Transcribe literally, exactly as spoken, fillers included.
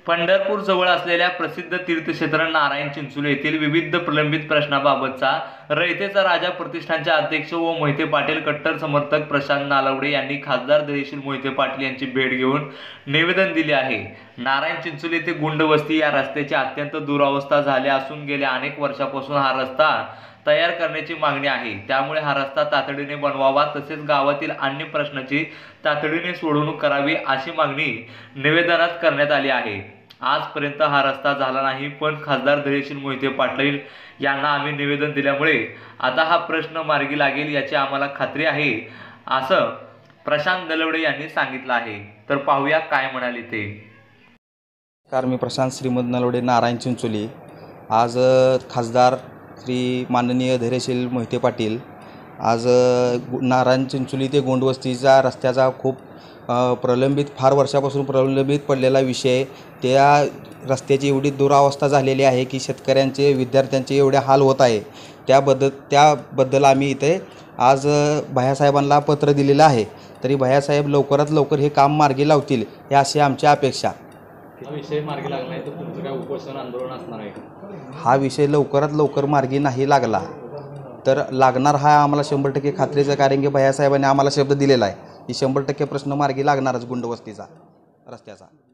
पंढरपूर जवळ असलेल्या प्रसिद्ध तीर्थक्षेत्र नारायण चिंचोली येथील विविध प्रलंबित प्रश्नाबाबतचा रयतेचा राजा प्रतिष्ठानचे अध्यक्ष व मोहिते पाटील कट्टर समर्थक प्रशांत नालवडे यांनी खासदार धैर्यशील मोहिते पाटील यांची भेट घेऊन निवेदन दिले आहे। नारायण चिंचोली ते गुंडवस्ती या रस्त्याची अत्यंत दुरावस्था झाली असून गेल्या अनेक वर्षांपासून हा रस्ता तयार करण्याची मागणी आहे। त्यामुळे हा रस्ता तातडीने बनवावा तसेच गावातील अन्य प्रश्नाची तातडीने सोडवणूक करावी अशी मागणी निवेदनात करण्यात आली आहे। आजपर्यंत हा रस्ता झाला नाही, पण खासदार धैर्यशील मोहिते पाटील यांना आम्ही निवेदन दिल्यामुळे आता हा प्रश्न मार्गी लागेल याची आम्हाला खात्री आहे, असं प्रशांत नालवडे यांनी सांगितलं आहे। तर पाहूया काय म्हणाले ते। कार मी प्रशांत श्रीमंत नालवडे, नारायण चिंचोली। आज खासदार श्री माननीय धैर्यशील मोहिते पाटील आज नारायण चिंचोली ते गोंडवस्तीचा रस्त्याचा खूप प्रलंबित फार वर्षापासून प्रलंबित पडलेला विषय, त्या रस्त्याची एवढी दुरावस्था झालेली आहे की शेतकऱ्यांचे विद्यार्थ्यांचे एवढे हाल होत आहे। त्याबद्दल त्याबद्दल आम्ही इथे आज भैयासाहेबांना पत्र दिलेलं आहे। तरी भैयासाहेब लवकरात लवकर हे काम मार्गी लावतील हे अशी आमची अपेक्षा। हा विषय मार्गी लागला नाही तर तुमचं काय उपोषण आंदोलन असणार आहे? हा विषय लवकरात लवकर मार्गी नाही लागला तर लागणार हा आम्हाला शंभर टक्के खात्रीचं, कारण की भैयासाहेबांनी आम्हाला शब्द दिलेला आहे की शंभर टक्के प्रश्न मार्गी लागणारच गुंडवस्तीचा रस्त्याचा।